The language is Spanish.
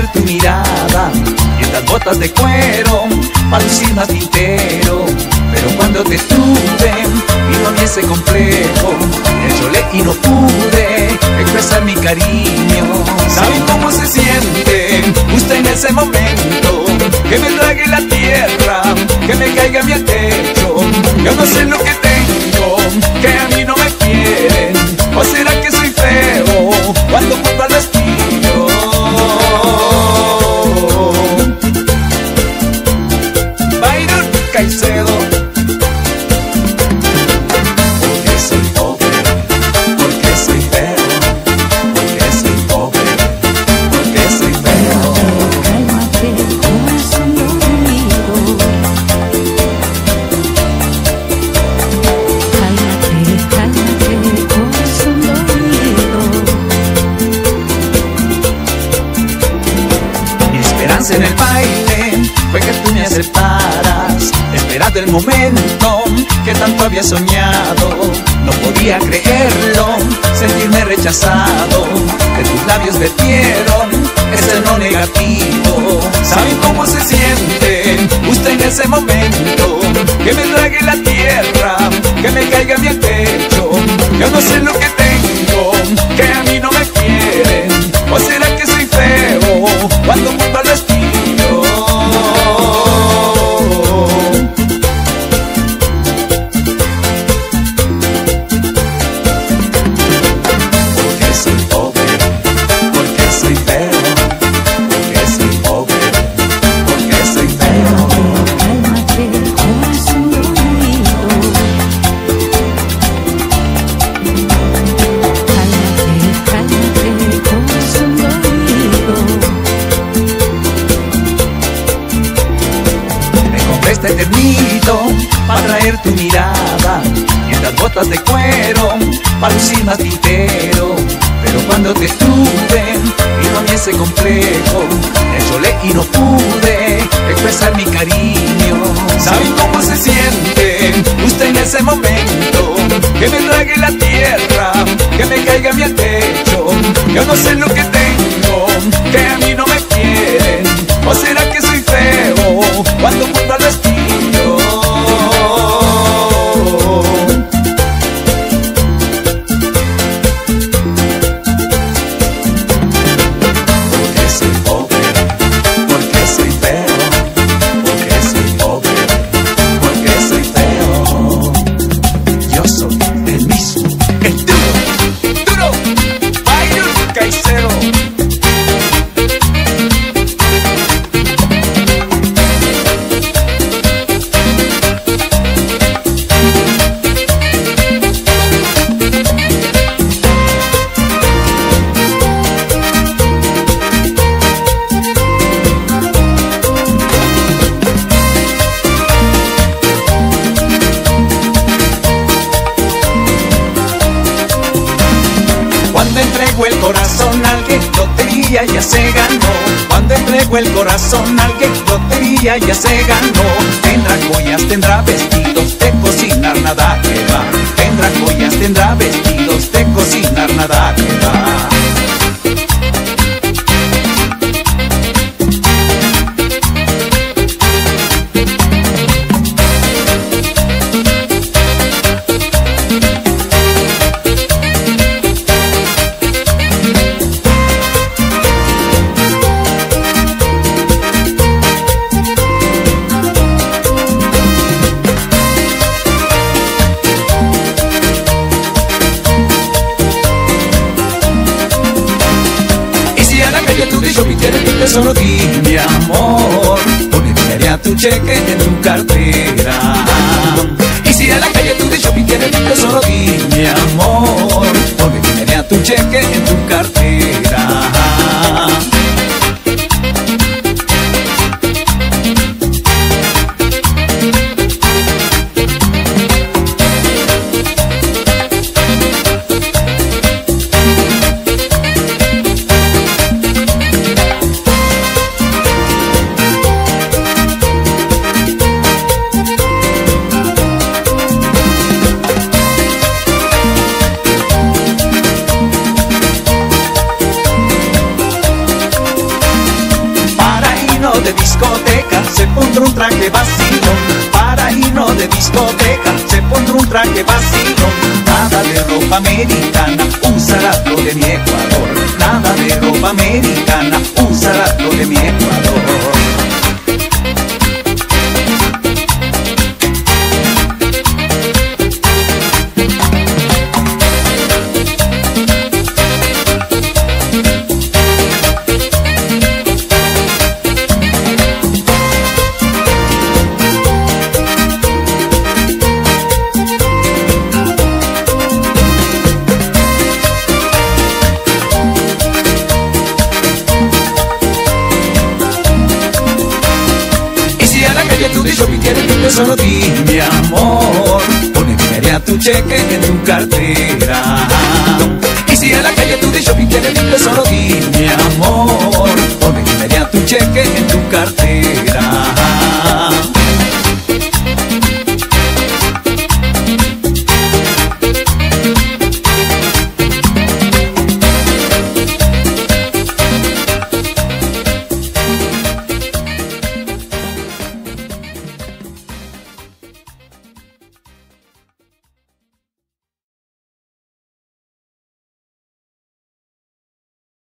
atraer tu mirada, y estas botas de cuero para lucir más tintero. Pero cuando te tuve vino a mí ese complejo, me lloré y no pude expresar mi cariño. ¿Saben cómo se siente usted en ese momento? Que me trague la tierra, que me caiga a mi techo. Yo no sé lo que tengo, que a mí no me quieren. ¿O será que soy feo cuando junto al destino? Byron Caicedo. Porque soy pobre, porque soy feo, porque soy pobre, porque soy feo. Cálmate, corazón dormido. Cálmate, corazón dormido. Mi esperanza en el baile fue que tú me aceptaras, esperando el momento que tanto había soñado. No podía creerlo, sentirme rechazado, que tus labios vertieron ese no negativo. ¿Saben cómo se siente usted en ese momento? Que me trague la tierra, que me caiga a mi techo. Yo no sé lo que tengo, que a mí no me quieren. ¿O será que soy feo cuando junto al destino? Porque soy pobre, porque soy feo, porque soy pobre, porque soy feo. Cálmate, corazón dormido. Cálmate, corazón dormido. Me compré este ternito para traer tu mirada, y estas botas de cuero para lucir más tintero. Pero cuando te tuve vino a mí ese complejo, me lloré y no pude expresar mi cariño. ¿Saben cómo se siente usted en ese momento? Que me trague la tierra, que me caiga a mi techo. Yo no sé lo que tengo, que a mí no me quieren. ¿O será que soy feo cuando junto al destino? Porque soy pobre, porque soy feo, porque soy pobre, porque soy feo. Yo soy el mismo, el duro, duro, Byron Caicedo. Cuando entrego el corazón a alguien, lotería ya se ganó. Cuando entrego el corazón a alguien, lotería ya se ganó. Tendrá joyas, tendrá vestidos, de cocinar nada que va. Tendrá joyas, tendrá vestidos, de cocinar nada que va. Solo di mi amor, porque tiraría tu cheque en tu cartera. Y si a la calle tú de shopping quieres ir, solo di mi amor, porque tiraría tu cheque en tu cartera. traje vacilón, para irnos de discoteca se pondrá un traje vacilón. Nada de ropa americana, usará lo de mi Ecuador. Nada de ropa americana, usará lo de mi Ecuador. Solo di mi amor, pone dinero a tu cheque en tu cartera. Y si en la calle tú de shopping quieres libre, solo di mi amor, pone dinero a tu cheque en tu cartera.